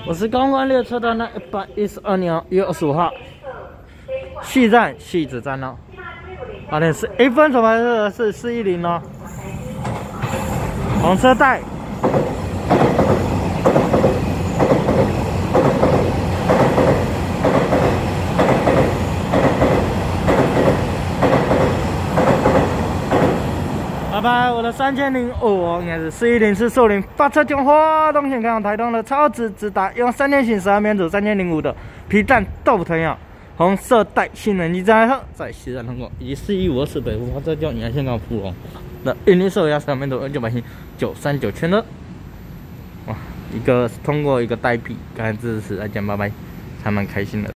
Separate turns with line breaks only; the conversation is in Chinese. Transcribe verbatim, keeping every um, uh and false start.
我是公关列车的那一百一十二年一月二十五号，西站西子站哦，八点十一分，手牌是是四一零哦，红色带。 拜拜，我的三千零五应该是四一零是树林发车中华东线开往台东的超值直达，用三天行十二免组三千零五的皮蛋豆腐藤药，红色带新人机站后在西站通过，以及四一五二四北部发车叫沿线港普龙的印尼手压三免组 N 九百星九三九圈的，哇，一个通过一个代币，刚才支持来讲拜拜，还蛮开心的。